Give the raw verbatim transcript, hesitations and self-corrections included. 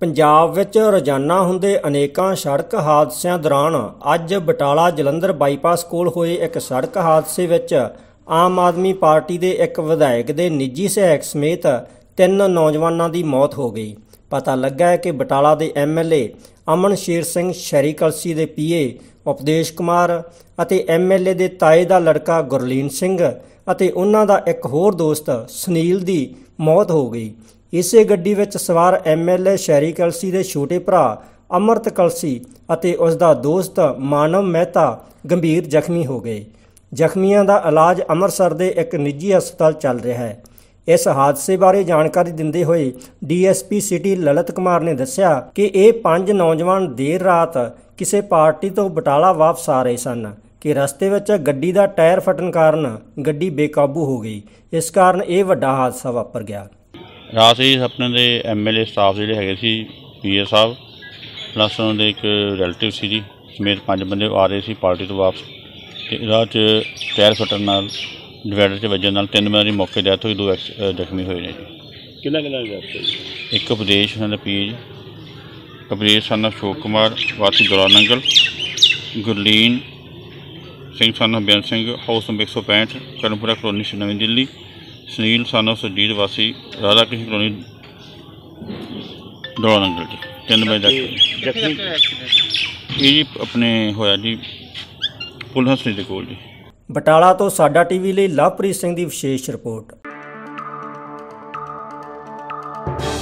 ਪੰਜਾਬ ਵਿੱਚ ਰੋਜ਼ਾਨਾ ਹੁੰਦੇ ਅਨੇਕਾਂ ਸੜਕ ਹਾਦਸਿਆਂ ਦੌਰਾਨ ਅੱਜ ਬਟਾਲਾ ਜਲੰਧਰ ਬਾਈਪਾਸ ਕੋਲ ਹੋਏ ਇੱਕ ਸੜਕ ਹਾਦਸੇ ਵਿੱਚ ਆਮ ਆਦਮੀ ਪਾਰਟੀ ਦੇ ਇੱਕ ਵਿਧਾਇਕ ਦੇ ਨਿੱਜੀ ਸਹਾਇਕ ਸਮੇਤ ਤਿੰਨ ਨੌਜਵਾਨਾਂ ਦੀ ਮੌਤ ਹੋ ਗਈ। ਪਤਾ ਲੱਗਾ ਹੈ ਕਿ ਬਟਾਲਾ ਦੇ ਐਮ ਐਲ ਏ ਅਮਨ ਸ਼ੇਰ ਸਿੰਘ ਸ਼ਹਿਰੀ ਕਲਸੀ ਦੇ ਪੀ ਏ ਉਪਦੇਸ਼ ਕੁਮਾਰ ਅਤੇ ਐਮ ਐਲ ਏ ਦੇ ਤਾਏ ਦਾ ਲੜਕਾ ਗੁਰਲੀਨ ਸਿੰਘ ਅਤੇ ਉਹਨਾਂ ਦਾ ਇੱਕ ਹੋਰ ਦੋਸਤ ਸੁਨੀਲ ਦੀ ਮੌਤ ਹੋ ਗਈ। ਇਸੇ ਗੱਡੀ ਵਿੱਚ ਸਵਾਰ ਐਮ ਐਲ ਏ ਸ਼ਹਿਰੀ ਕਲਸੀ ਦੇ ਛੋਟੇ ਭਰਾ ਅਮਰਤ ਕਲਸੀ ਅਤੇ ਉਸ ਦਾ ਦੋਸਤ ਮਾਨਵ ਮਹਿਤਾ ਗੰਭੀਰ ਜ਼ਖਮੀ ਹੋ ਗਏ। ਜ਼ਖਮੀਆਂ ਦਾ ਇਲਾਜ ਅੰਮ੍ਰਿਤਸਰ ਦੇ ਇੱਕ ਨਿੱਜੀ ਹਸਪਤਾਲ ਚੱਲ ਰਿਹਾ ਹੈ। ਇਸ ਹਾਦਸੇ ਬਾਰੇ ਜਾਣਕਾਰੀ ਦਿੰਦੇ ਹੋਏ D S P city Lalit Kumar ਨੇ ਦੱਸਿਆ ਕਿ ਇਹ ਪੰਜ ਨੌਜਵਾਨ ਦੇਰ ਰਾਤ ਕਿਸੇ ਪਾਰਟੀ ਤੋਂ ਬਟਾਲਾ ਵਾਪਸ ਆ ਰਹੇ ਸਨ ਕਿ ਰਸਤੇ ਵਿੱਚ ਗੱਡੀ ਦਾ ਟਾਇਰ ਫਟਣ ਕਾਰਨ ਗੱਡੀ ਬੇਕਾਬੂ ਹੋ ਗਈ। ਇਸ ਕਾਰਨ ਇਹ ਵੱਡਾ ਹਾਦਸਾ ਵਾਪਰ ਗਿਆ। ਰਾਤ ਹੀ ਆਪਣੇ ਦੇ ਐਮ ਐਲ ਏ ਸਟਾਫ ਜਿਹੜੇ ਹੈਗੇ ਸੀ ਪੀ ਏ ਸਾਹਿਬ ਪਲੱਸ ਉਹਨਾਂ ਦੇ ਇੱਕ ਰਿਲੇਟਿਵ ਸੀ ਜੀ ਸਮੇਤ ਪੰਜ ਬੰਦੇ ਆ ਰਹੇ ਸੀ ਪਾਰਟੀ ਤੋਂ ਵਾਪਸ ਅਤੇ ਰਾਹ 'ਚ ਟਾਇਰ ਫਟਣ ਨਾਲ ਡਿਵਾਈਡਰ 'ਚ ਵੱਜਣ ਨਾਲ ਤਿੰਨ ਬੰਦਿਆਂ ਦੀ ਮੌਕੇ ਡੈਥ ਹੋਈ, ਦੋ ਐਕਸ ਜ਼ਖਮੀ ਹੋਏ ਨੇ ਜੀ। ਕਿੰਨਾ ਕਿੰਨਾ ਡੈਥ ਹੋਈ? ਇੱਕ ਉਪਦੇਸ਼ ਉਹਨਾਂ ਦਾ ਪੀ ਏ ਜੀ, ਉਪਦੇਸ਼ ਸਨ ਅਸ਼ੋਕ ਕੁਮਾਰ ਵਾਸੀ Daura Nangal, Gurleen Singh son Beant Singh house number ਇੱਕ ਸੌ ਪੈਂਹਠ ਕਰਨਪੁਰਾ ਕਲੋਨੀ ਨਵੀਂ ਦਿੱਲੀ, ਸੁਨੀਲ ਸਨ ਸੁਰਜੀਤ ਵਾਸੀ ਰਾਧਾ ਕ੍ਰਿਸ਼ਨ ਕਲੋਨੀ ਦੌਰਾ ਨੰਗਲ ਜੀ। ਤਿੰਨ ਵਜੇ ਤੱਕ ਇਹ ਜੀ ਆਪਣੇ ਹੋਇਆ ਜੀ ਪੁਲ ਹਸਨੀ ਦੇ ਕੋਲ ਜੀ। ਬਟਾਲਾ ਤੋਂ ਸਾਡਾ ਟੀਵੀ ਲਈ ਲਵਪ੍ਰੀਤ ਸਿੰਘ ਦੀ ਵਿਸ਼ੇਸ਼ ਰਿਪੋਰਟ।